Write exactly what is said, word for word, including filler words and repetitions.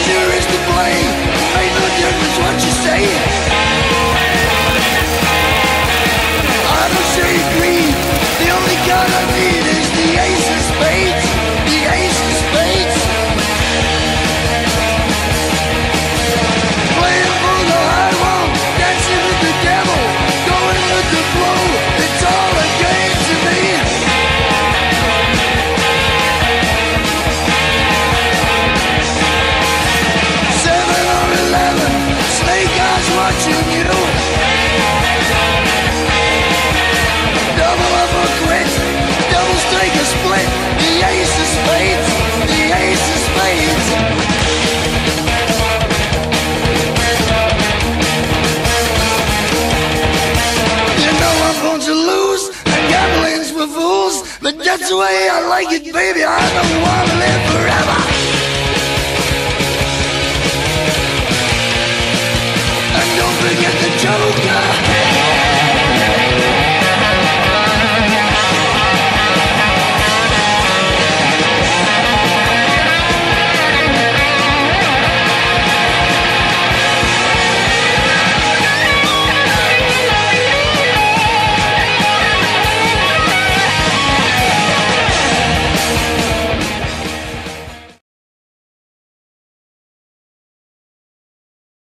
pleasure is to blame. Ain't no difference what you say. I don't say greed. The only card I need is the ace of spades. The ace of spades. Playing for the high wall, dancing with the devil, going with the flow. It's all a game to me. Seven or eleven, snake eyes watching you. Double up or quit, doubles take a split. The ace of spades, the ace of spades. You know I'm going to lose, and gambling's for fools, but that's the way I like it, baby. I don't want to live forever.